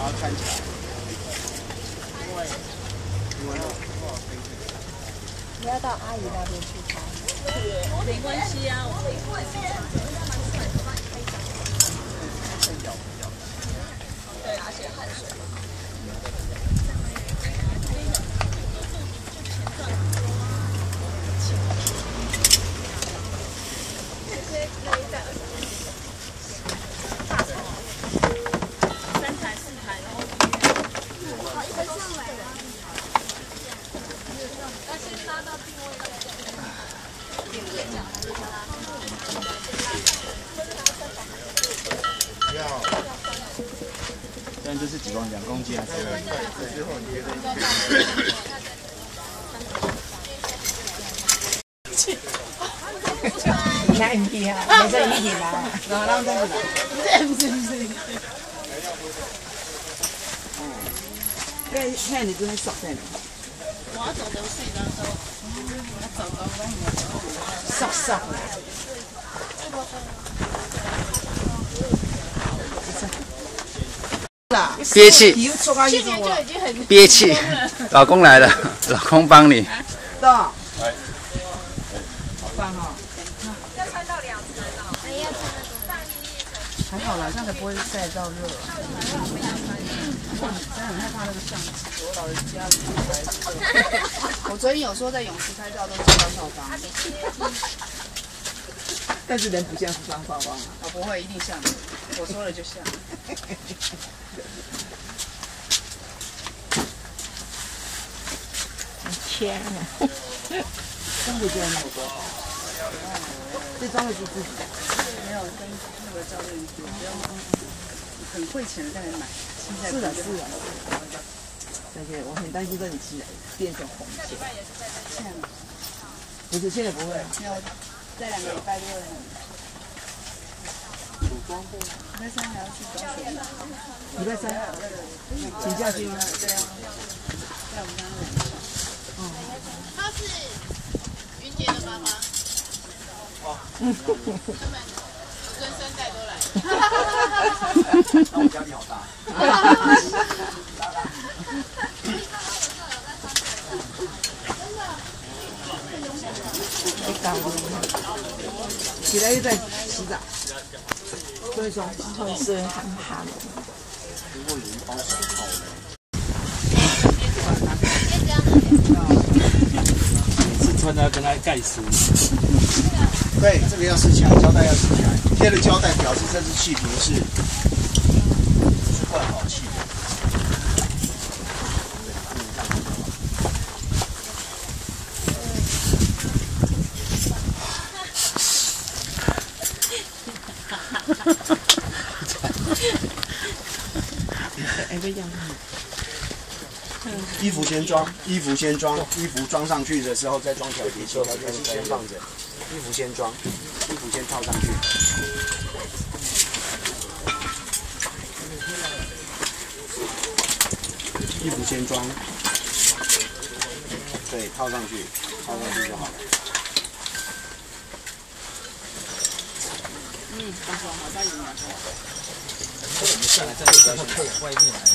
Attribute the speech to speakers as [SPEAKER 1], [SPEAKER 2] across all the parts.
[SPEAKER 1] 它看起来，因为
[SPEAKER 2] 你要到阿姨那边去拍。
[SPEAKER 3] 没关系啊，对，而且汗水。
[SPEAKER 1] 现在这是几公2公斤还是2公斤？最后你觉得？
[SPEAKER 2] 你看你啊，没这一点啦，然后让这个，不是。那你真係熟嘅。
[SPEAKER 3] 我要走的是那时候，我走到
[SPEAKER 2] 熟熟。
[SPEAKER 4] 憋气，憋气，老公来了，老公帮你。
[SPEAKER 2] 到。好棒哈！
[SPEAKER 3] 要穿到2层哦。哎呀，
[SPEAKER 2] 还好啦，这样才不会晒到热。真的很害怕那个相机，我老人家我昨天有说在泳池拍照都是穿套装，但是人不像是穿套装啊。我不会，一定像，我说了就像。天啊！真的这样吗？这装的是自己的，没有跟那个教练说，不要很会钱的再来买。是的，是的。而且我很担心这里起来变成红线。现在不是，现在不会。要再2个礼拜就会很。礼拜3还要去高雄。礼拜3请假去吗？对啊，在我们家那里。
[SPEAKER 3] 她是云杰的妈妈。哦。他们跟3代都来。
[SPEAKER 1] 那我家里好大。
[SPEAKER 2] 起来又在洗澡，所以说会是很寒。
[SPEAKER 1] 如果有人包手套呢？
[SPEAKER 5] 是穿它跟它盖死。
[SPEAKER 1] 对，这个要撕起来，胶带要撕起来，贴了胶带表示这支气瓶是换好气的。衣服先装，衣服先装，衣服装上去的时候再装调节器，调节器先放着，衣服先装，衣服先套上去。衣服先装，对，套上去，套上去就好了。
[SPEAKER 2] 到时候好像有2个。
[SPEAKER 5] 我们下来再配外面来。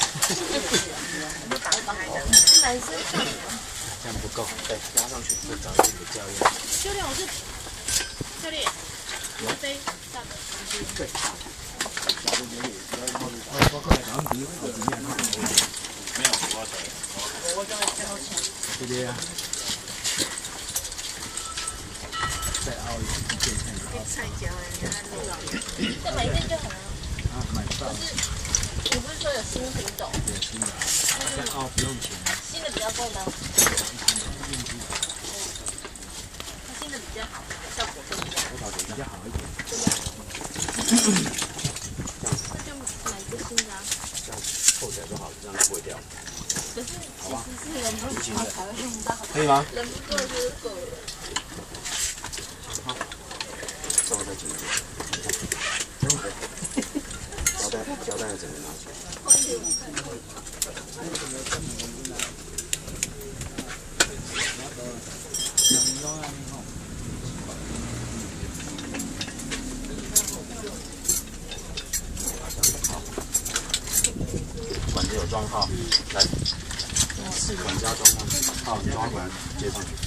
[SPEAKER 3] 男生
[SPEAKER 5] 这样不够，
[SPEAKER 1] 对，压上去，
[SPEAKER 5] 再找一个教练。
[SPEAKER 3] 教练，我是教练，飞上的。
[SPEAKER 1] 对，小的给你，不要冒绿
[SPEAKER 5] 我包括两笔好几面哈。
[SPEAKER 1] 没有多少钱。
[SPEAKER 3] 我刚才看到钱。
[SPEAKER 5] 对不对呀？再凹一件看。
[SPEAKER 3] 菜椒，人家弄到再买1件就好了。
[SPEAKER 5] 啊，买不到。
[SPEAKER 3] 你不是说有新品种？
[SPEAKER 5] 有新的，再凹不用钱。
[SPEAKER 3] 新的比较够吗？它新的比较好，效果更佳。
[SPEAKER 5] 比较好一点。
[SPEAKER 3] 那就买一个新的啊。
[SPEAKER 1] 这样扣起来就好了，这样不会掉。
[SPEAKER 3] 可是其实是人不多才会用到。
[SPEAKER 1] 可以吗？
[SPEAKER 3] 人不多就是够了。
[SPEAKER 1] 好，这我再紧一点。胶带整个拿起来。管装好，来，管家装上去，好，装管接上去。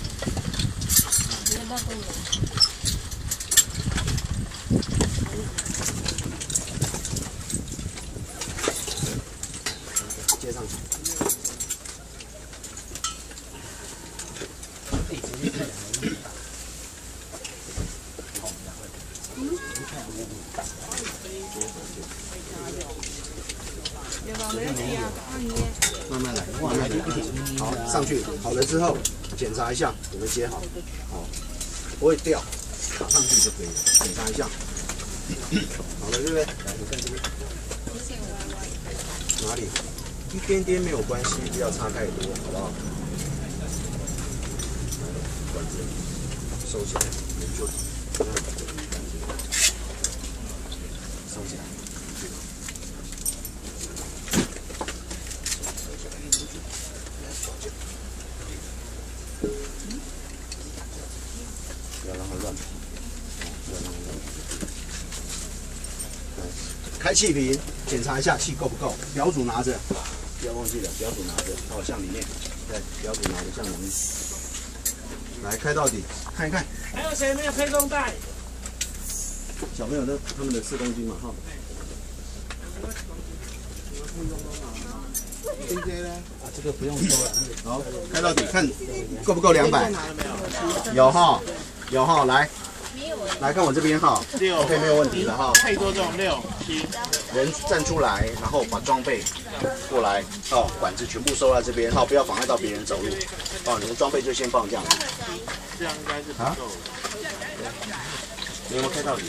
[SPEAKER 1] 接上去。慢慢来，慢慢来。好，上去好了之后，检查一下有没有接好，好，不会掉，打上去就可以了。检查一下，好了，对不对？来，你看这边，哪里？一点点没有关系，不要差太多，好不好？管子收起来，粘住，收起来。不要让它乱跑，不要让它乱跑。开气瓶，检查一下气够不够。表组拿着，不要忘记了，表组拿着，哦，向里面，对，表组拿着向里面。来，开到底，看一看。
[SPEAKER 6] 还有谁没有配重带？
[SPEAKER 1] 小朋友的他们的4公斤嘛，哈。这个不用收了。好，开到底，看够不够200？有哈，有哈，来，来看我这边哈，6，OK 没有问题了哈。
[SPEAKER 6] 太多这种6、7，
[SPEAKER 1] 人站出来，然后把装备过来，哦，管子全部收在这边，好，不要妨碍到别人走路。哦，你的装备就先放这样子。
[SPEAKER 6] 这样应该是不够。
[SPEAKER 1] 你有没有开到底？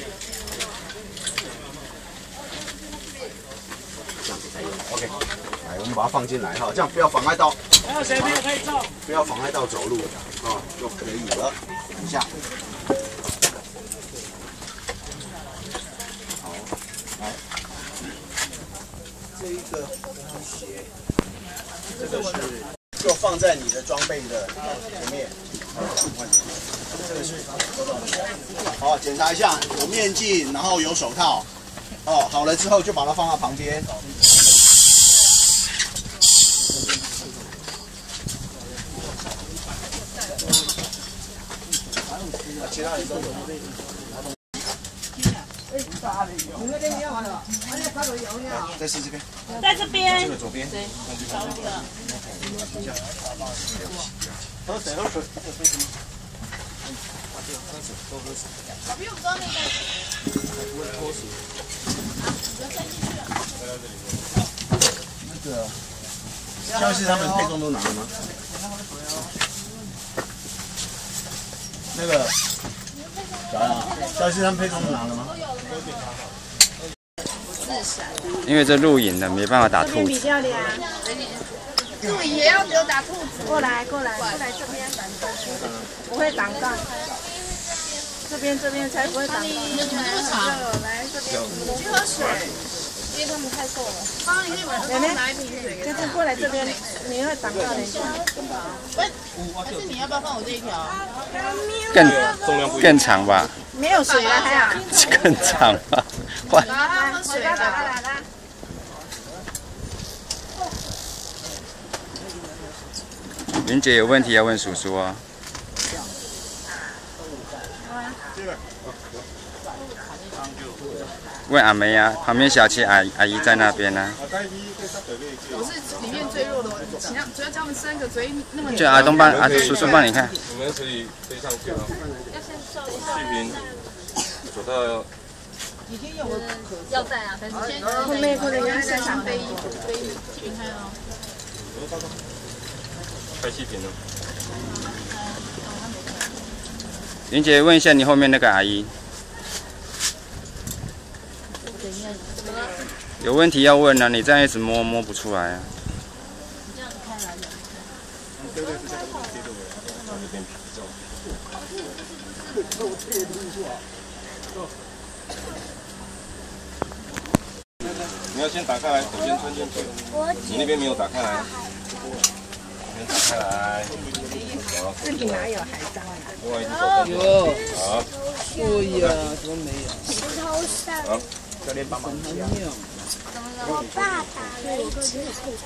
[SPEAKER 1] 这样子才有 ，OK。来，我们把它放进来哈，这样不要妨碍到。
[SPEAKER 6] 还有谁没有配重？
[SPEAKER 1] 不要妨碍到走路，哦，就可以了。等一下，好，来，这一个鞋，这个是就放在你的装备的前面。这个是，好，检查一下，有面镜，然后有手套。哦，好了之后就把它放到旁边。其他人都有。再试这边。
[SPEAKER 3] 在这边。
[SPEAKER 1] 这个左边。对。喝水，喝水。
[SPEAKER 3] 小朋友不知道那个。
[SPEAKER 1] 不会脱水。
[SPEAKER 3] 不要塞进去了。
[SPEAKER 1] 那个，教室他们配重都拿了吗？那个，小杨，教室他们配重都拿了吗？
[SPEAKER 4] 因为这录影的没办法打兔子。
[SPEAKER 3] 比较亮。录影也要给我打兔子。过来这边，不会挡杠。这边才不会挡杠。你怎么这么长？来这边，你去喝水。因为他们太瘦了。妈，你可以晚上拿一瓶水给他。就是过来这边，你会挡到人家。喂，但是你要不要放我这一条？
[SPEAKER 4] 更长吧？
[SPEAKER 3] 没有水了，还好。
[SPEAKER 4] 更长吧？换。
[SPEAKER 3] 来喝水了。
[SPEAKER 4] 云姐有问题要问叔叔哦。问阿梅啊，旁边小七阿姨在那边呢。
[SPEAKER 2] 我是里面最弱的，只要他们3个嘴那么。
[SPEAKER 4] 就阿东帮叔叔帮你看。
[SPEAKER 7] 你们可以飞上去了。气瓶，手套。
[SPEAKER 3] 已经有要带啊，但是先
[SPEAKER 2] 后面可能要身上背衣服，背
[SPEAKER 3] 气瓶开哦。
[SPEAKER 7] 开气瓶了。
[SPEAKER 4] 云姐问一下你后面那个阿姨。有问题要问啊，你这样一直摸不出来啊。
[SPEAKER 3] 这样子开来的。
[SPEAKER 7] 你要先打开来，手先穿进去。你那边没有打开来。先打开来。
[SPEAKER 2] 这里哪有海藻啊？
[SPEAKER 7] 另外一只手上。好。
[SPEAKER 2] 哎呀，怎么没有？
[SPEAKER 7] 好。
[SPEAKER 1] 教练帮忙一下。
[SPEAKER 3] 我爸打了一只，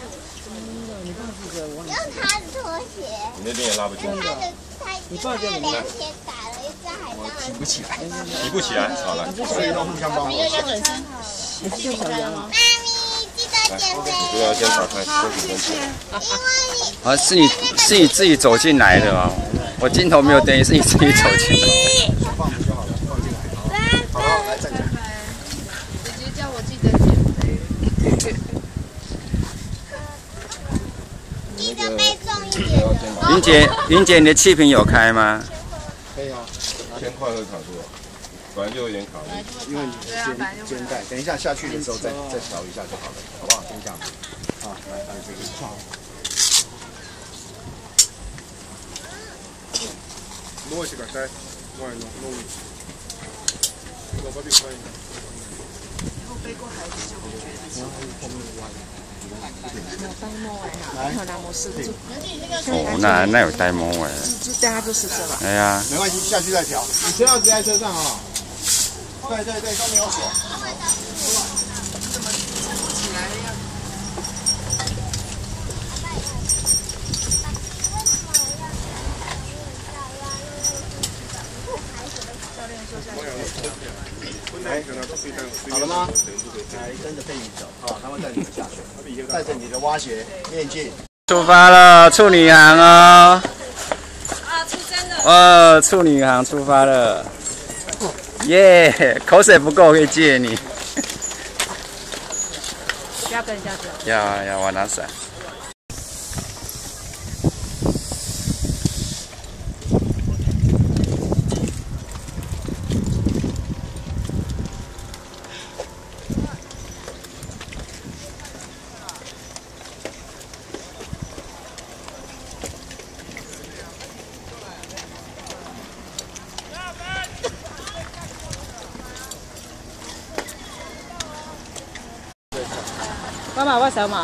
[SPEAKER 3] 用他的拖鞋。
[SPEAKER 7] 你那边也拉不进。
[SPEAKER 3] 你爸叫你凉鞋打了一只海盗。
[SPEAKER 1] 提不起来，
[SPEAKER 7] 提不起来，好了。
[SPEAKER 1] 所以都互相帮忙。
[SPEAKER 3] 妈咪记得减肥。
[SPEAKER 7] 你不要先打开休息分钟。
[SPEAKER 3] 因为你
[SPEAKER 4] 啊，是你自己走进来的哦。我镜头没有灯，是你自己走进来。
[SPEAKER 1] 放就好了，放进来。好，来站起来。
[SPEAKER 3] 姐姐叫我记得减肥。记得背重一点。
[SPEAKER 4] 云姐，你的气瓶有开吗？
[SPEAKER 1] 可以啊。
[SPEAKER 7] 先快会卡住了，本来就有点卡住。
[SPEAKER 1] 因为你肩带，等一下下去的时候再调一下就好了，好不好？先这样子。好，来这个。
[SPEAKER 6] 摸一下开，弄。我把这开。
[SPEAKER 2] 以后背过孩子就会觉得后面歪。
[SPEAKER 4] 哦，那有呆萌哎。
[SPEAKER 2] 就大家就是这吧。
[SPEAKER 4] 哎呀。
[SPEAKER 1] 没关系，下去再调。你车钥匙在车上啊。对，都没有锁。
[SPEAKER 2] 怎么起来要？
[SPEAKER 1] 好了吗？来，跟着佩妮走，好，他会带你们下去，带着你的蛙鞋、面镜。
[SPEAKER 4] 出发了，处女航哦！
[SPEAKER 3] 啊，出生了！
[SPEAKER 4] 处女航出发了，耶！口水不够，可以借你。
[SPEAKER 3] 不要跟人家走。
[SPEAKER 4] 要，我拿伞。
[SPEAKER 3] 妈妈，我手嘛。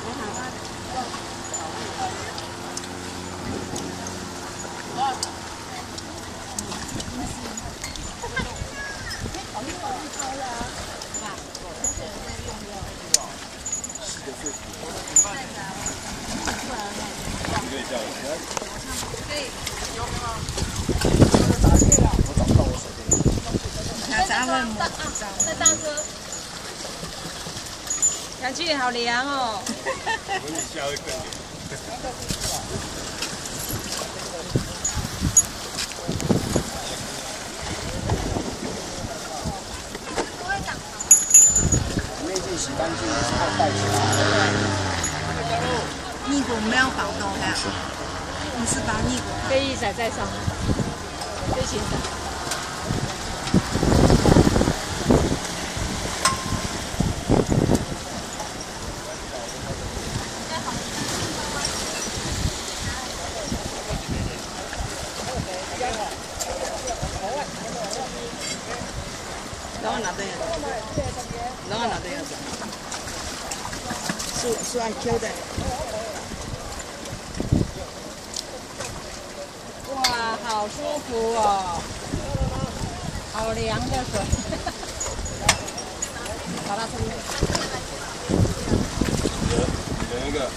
[SPEAKER 3] 再大哥。氧气好凉哦。
[SPEAKER 6] 你下会更凉。
[SPEAKER 1] 面镜洗干净之后戴起来。
[SPEAKER 2] 逆骨没有绑动它，你是把逆骨
[SPEAKER 3] 可以甩在上面，可以先甩。
[SPEAKER 2] 是按 Q 的。
[SPEAKER 3] 哇，好舒服哦，好凉的水。好了，这边。
[SPEAKER 7] 等一个。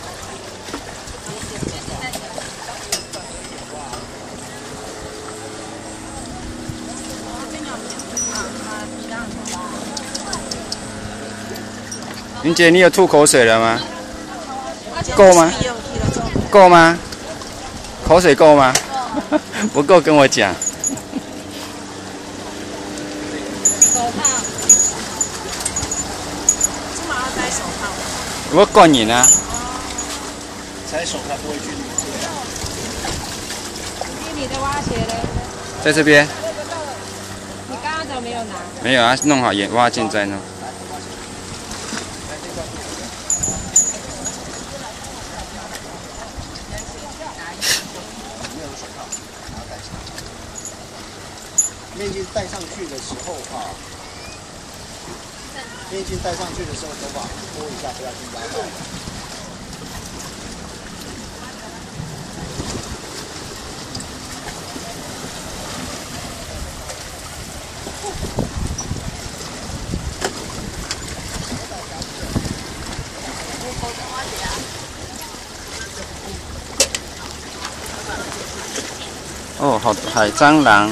[SPEAKER 4] 云姐，你有吐口水了吗？够吗？够吗？口水够吗？不够跟我讲。
[SPEAKER 3] 手套。
[SPEAKER 2] 干嘛要戴手套？
[SPEAKER 4] 我灌你呢。
[SPEAKER 1] 踩手它不会去流出来。
[SPEAKER 3] 你的蛙鞋呢？
[SPEAKER 4] 在这边。
[SPEAKER 3] 你刚刚怎么没有拿？
[SPEAKER 4] 没有啊，弄好眼蛙镜再弄。
[SPEAKER 1] 面镜戴上去的时候啊，面镜戴上去的时候，头发拨一下，不要去压到。
[SPEAKER 4] 哦，好海蟑螂。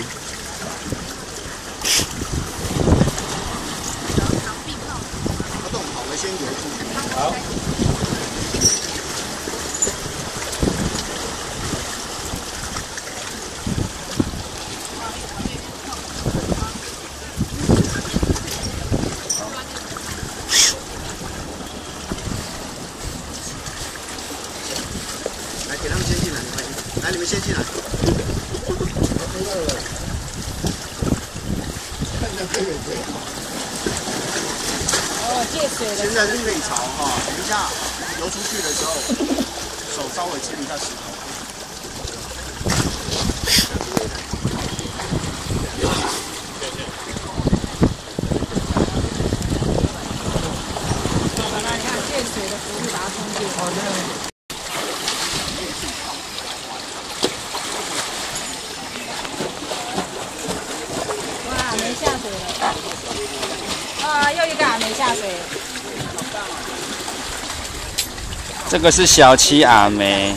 [SPEAKER 1] 好了，先留住。好。来，给他们先进来，没关系。来，你们先进来。
[SPEAKER 3] 借水的。
[SPEAKER 1] 现在是内潮哈，等一下游出去的时候，手稍微牵一下石头。
[SPEAKER 3] 你看借水的浮力把它冲进。好的。哇，没下水了。啊，又一个没下水。
[SPEAKER 4] 这个是小旗阿梅。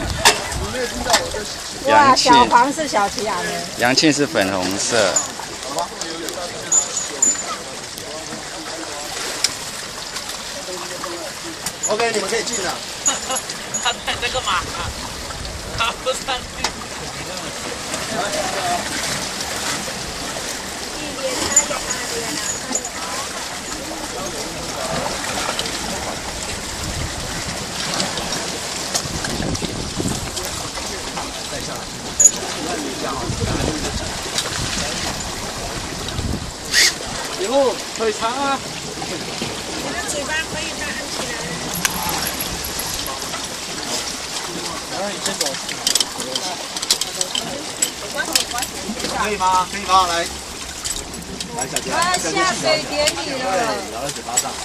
[SPEAKER 3] 哇，小黄是小旗阿梅。
[SPEAKER 4] 杨庆是粉红色。
[SPEAKER 1] OK， 你们可以进了。
[SPEAKER 5] 他在这个马，他不上去。以后腿长啊。
[SPEAKER 3] 嘴巴可以再按起来。
[SPEAKER 5] 然后你先走。
[SPEAKER 1] 可以吗？可以吗？来，来，小杰。
[SPEAKER 3] 啊，下水典礼了。
[SPEAKER 1] 咬在嘴巴上。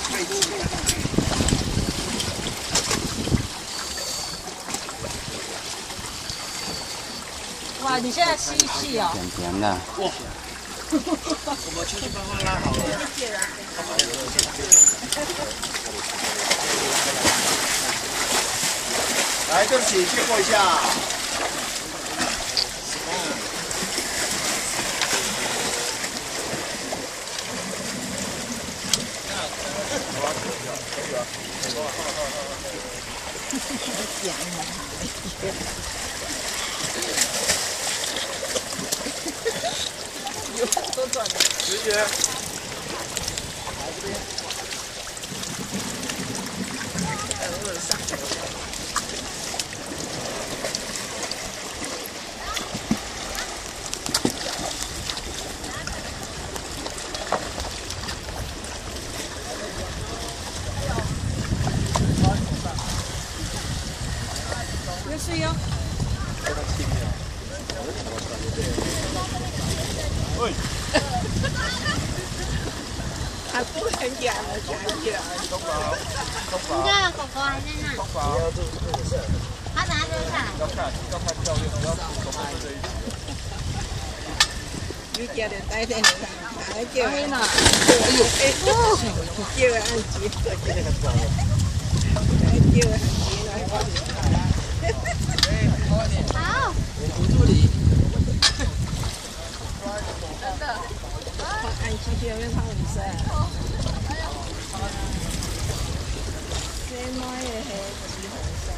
[SPEAKER 3] 哇，你现在吸气哦。
[SPEAKER 4] 甜甜的。
[SPEAKER 1] 哇！我们出去帮他拉好了。来，对不起，借过一下。直接。
[SPEAKER 3] 有水哟。
[SPEAKER 1] 喂。
[SPEAKER 3] 还不很远了，很远。
[SPEAKER 1] 东宝，东宝。
[SPEAKER 8] 你看狗狗还在那。
[SPEAKER 1] 东宝。
[SPEAKER 8] 他等下就下来。
[SPEAKER 1] 要看教练，不要狗狗这一集。
[SPEAKER 3] 你叫人带点上，来叫人呐。哎呦，叫人按机，来叫人机来。
[SPEAKER 8] 好。
[SPEAKER 5] 辅助理。
[SPEAKER 3] 真的。按机去那边唱舞噻。这妈也黑机红色。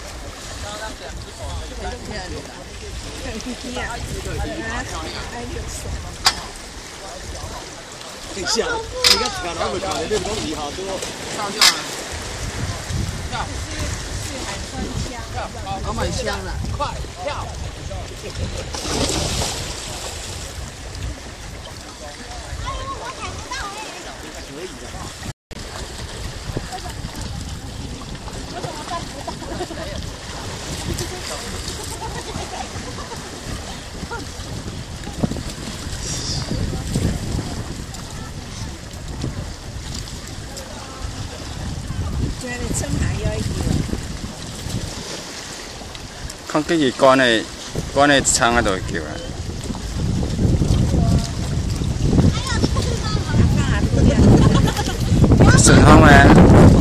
[SPEAKER 1] 等一下，你看看他们搞的那个东西好多。
[SPEAKER 5] 跳跳了。跳。
[SPEAKER 2] 好蛮香的。
[SPEAKER 5] 快跳。
[SPEAKER 1] 可以的。
[SPEAKER 3] 今日春夏要一條。
[SPEAKER 4] 看自己關的窗啊，都會叫啊。順風咩？